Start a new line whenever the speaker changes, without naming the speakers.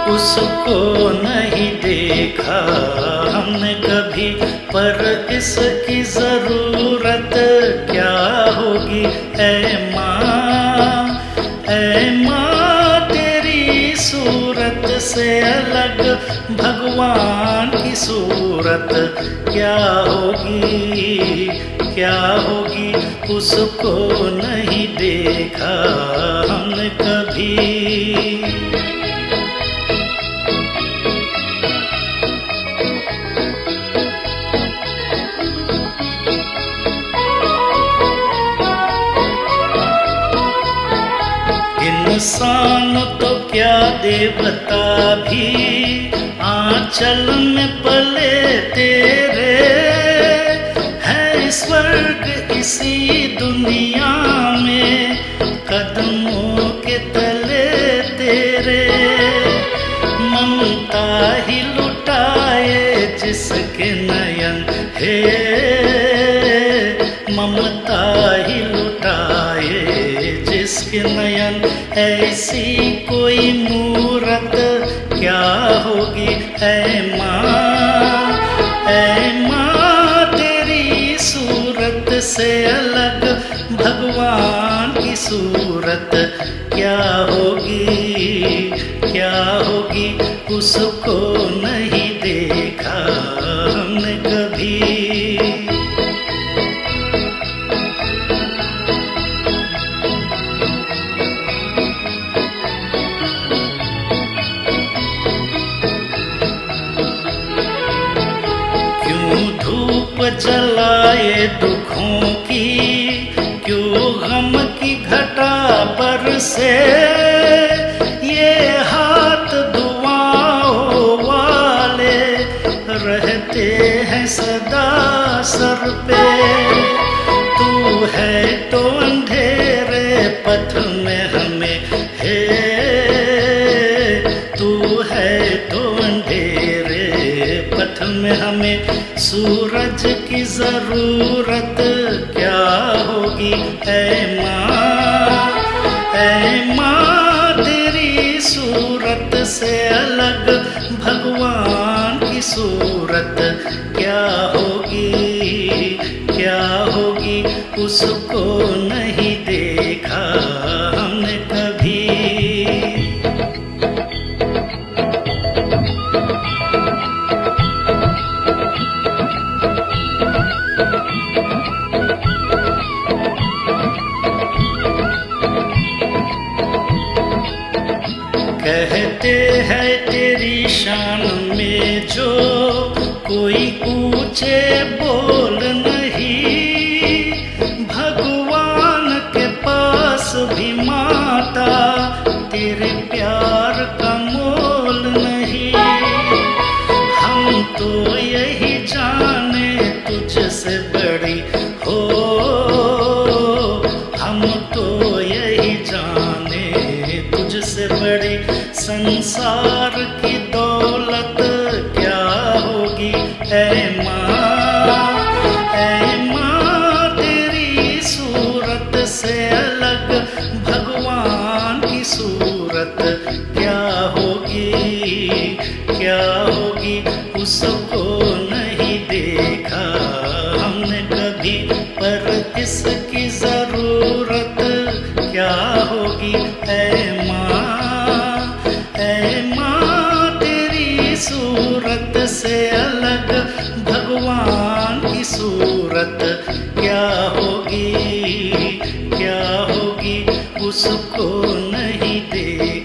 उसको नहीं देखा हमने कभी, पर इसकी जरूरत क्या होगी। ऐ माँ तेरी सूरत से अलग भगवान की सूरत क्या होगी, क्या होगी। उसको नहीं देखा हमने कभी। इंसान तो क्या देवता भी आंचल में पले तेरे, है स्वर्ग इसी दुनिया में कदमों के तले तेरे। ममता ही लुटाए जिसके नयन है, ममता ही लुटाए जिसके नयन। ऐसी कोई मूरत क्या होगी। ऐ माँ तेरी सूरत से अलग भगवान की सूरत क्या होगी, क्या होगी। उसको नहीं देखा हमने कभी। जलाए दुखों की, क्यों गम की घटा पर से, ये हाथ दुआओं वाले रहते हैं सदा सर पे। तू है तो अंधेरे पथ में हमें है, तू है तो अंधेरे पथ में हमें। सूरज की जरूरत क्या होगी। ऐ माँ तेरी सूरत से अलग भगवान की सूरत क्या होगी, क्या होगी। उसको नहीं देखा हमने कभी। कहते हैं तेरी शान में जो कोई ऊंचे बोल नहीं, भगवान के पास भी माता तेरे प्यार का मोल नहीं। हम तो यही जाने तुझसे बड़ी हो, हम तो यही जाने तुझसे बड़ी। संसार की दौलत क्या होगी। ऐ माँ तेरी सूरत से अलग भगवान की सूरत क्या होगी, क्या होगी। उसको नहीं देखा हमने कभी, पर इसकी जरूरत क्या होगी। ऐ माँ तेरी सूरत से अलग भगवान की सूरत क्या होगी, क्या होगी। उसको नहीं देखा।